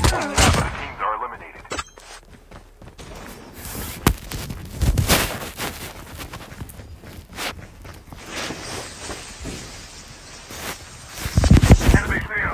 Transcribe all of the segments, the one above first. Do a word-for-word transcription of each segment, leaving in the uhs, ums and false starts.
Teams are eliminated. Enemy clear.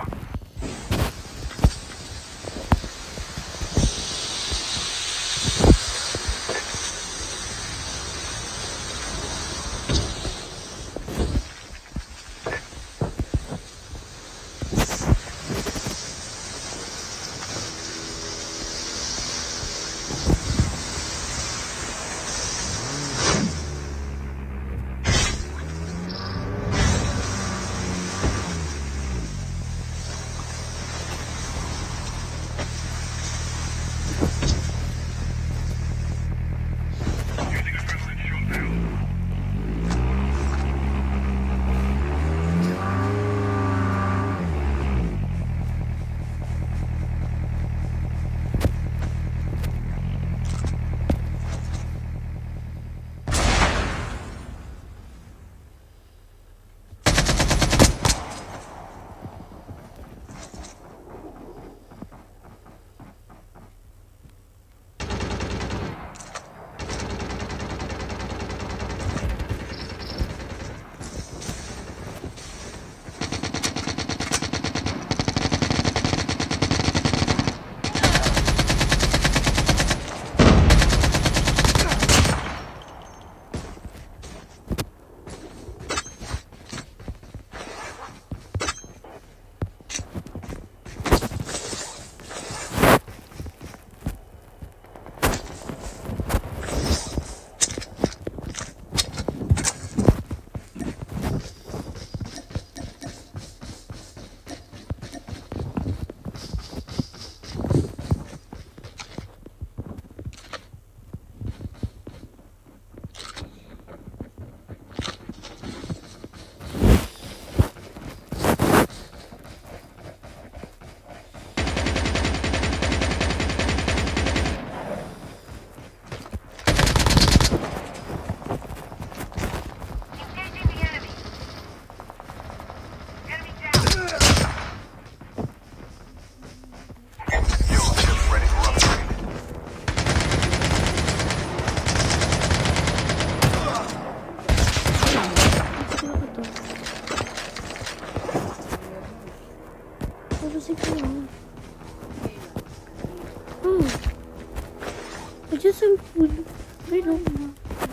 I just some food. I don't know.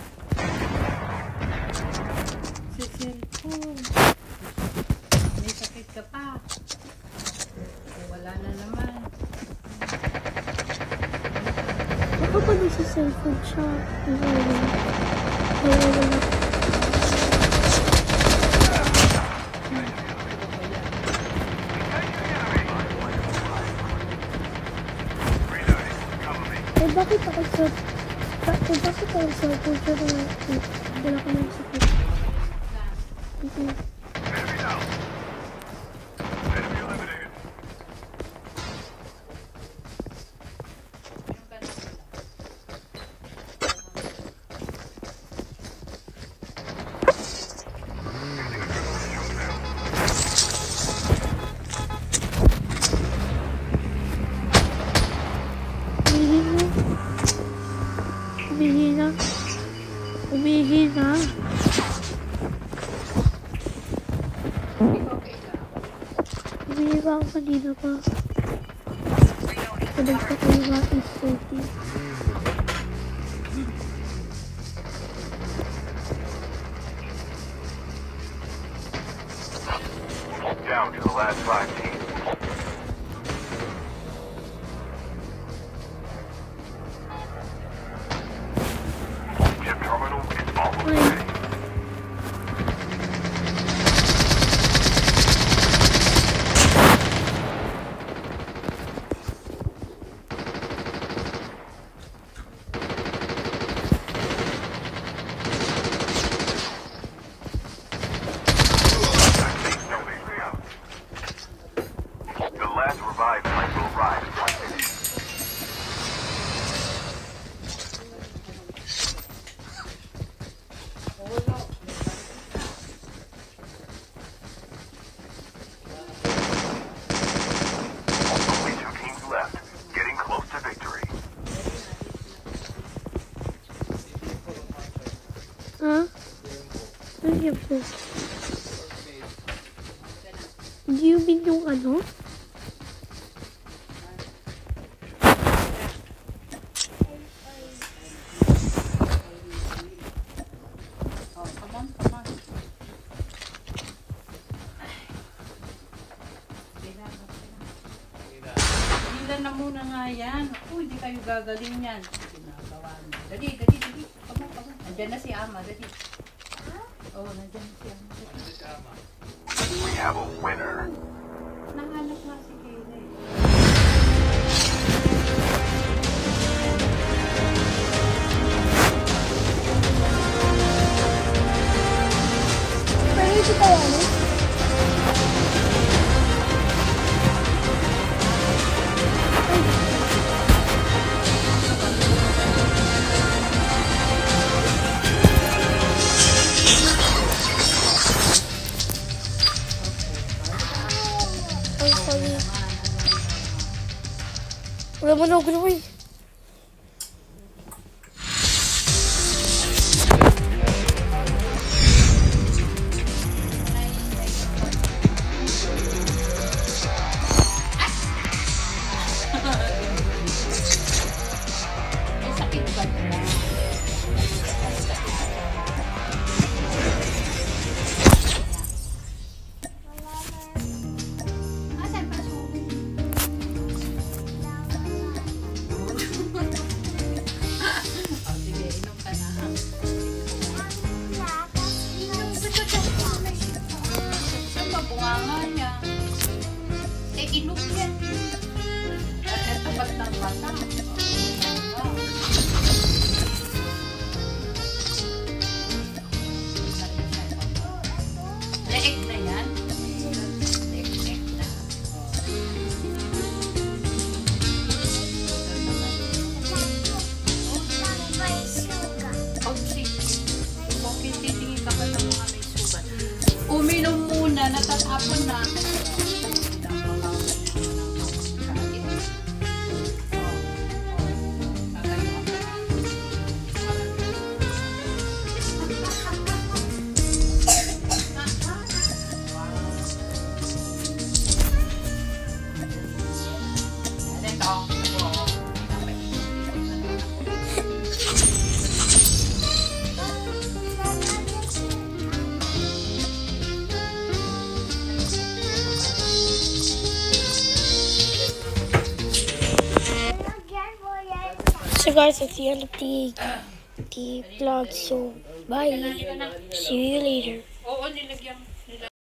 Si cellphone. May sakit ka pa. Wala na naman. Baka pa doon sa cellphone siya. Nawawala. Nawawala. Eh, bakit ako sa... Eh, bakit ako sa cellphone siya na wala ka nang sakit? Okay. Umihina. Umihina. Umihina ako kanina pa. Pinagpa ko yung mga is forty. Down to the last five teams. Chip terminal is almost ready. The last revived flight will arrive in one minute. Only two teams left. niya po. Do you mean yung ano? Oh, come on, come on. Hilan na muna nga yan. Uy, hindi kayo gagaling yan. Ginagawa niyo. Dali, dali, dali. Come on, come on. Nandiyan na si Ama, dali. Oo, oh, nandiyan na si Ama. Dali. We have a winner. Nahanap nga si Kayla eh. Pwede ito kaya ano? Ay, sorry. Wala mo na ako naman eh. May sakit ba na? Asan pa sulit? Oh, sige, inom ka na. Saan ba bunganga niya? Eh, inom yan. Eh, tapat ng bata. Oh, leeg na yan? Leeg, leeg na. Oh, sige. Okay, titingin ka pa ng mga may sugat. Uminom muna, natatapon na. So guys, that's the end of the the vlog. So bye. See you later. Oo, nilagyan.